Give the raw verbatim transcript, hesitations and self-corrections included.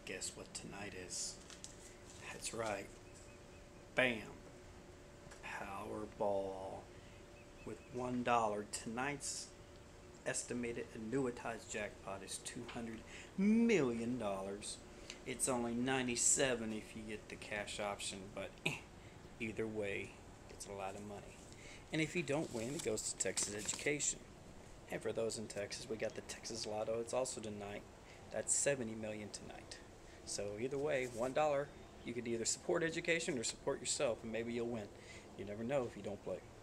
guess what tonight is? That's right. Bam. Powerball. With one dollar. Tonight's estimated annuitized jackpot is two hundred million dollars. It's only ninety-seven if you get the cash option, but eh, either way, it's a lot of money. And if you don't win, it goes to Texas Education. And for those in Texas, we got the Texas Lotto. It's also tonight. That's seventy million dollars tonight. So either way, one dollar, you could either support education or support yourself, and maybe you'll win. You never know if you don't play.